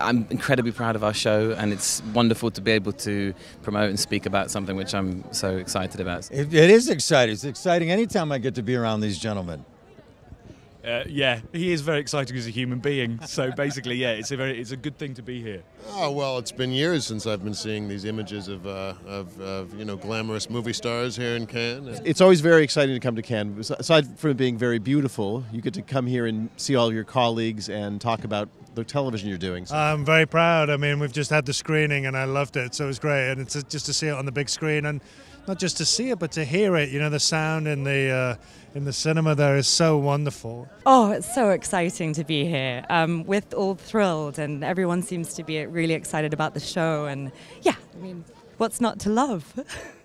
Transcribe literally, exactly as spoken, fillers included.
I'm incredibly proud of our show, and it's wonderful to be able to promote and speak about something which I'm so excited about. It, it is exciting. It's exciting anytime I get to be around these gentlemen. Uh, yeah, he is very exciting as a human being. So basically, yeah, it's a very it's a good thing to be here. Oh well, it's been years since I've been seeing these images of uh, of, of you know glamorous movie stars here in Cannes. It's always very exciting to come to Cannes. Aside from it being very beautiful, you get to come here and see all of your colleagues and talk about the television you're doing. So. I'm very proud. I mean, we've just had the screening and I loved it, so it was great. And it's just to see it on the big screen, and not just to see it, but to hear it. You know, the sound in the uh, in the cinema there is so wonderful. Oh, it's so exciting to be here. Um, we're all thrilled, and everyone seems to be really excited about the show. And yeah, I mean, what's not to love?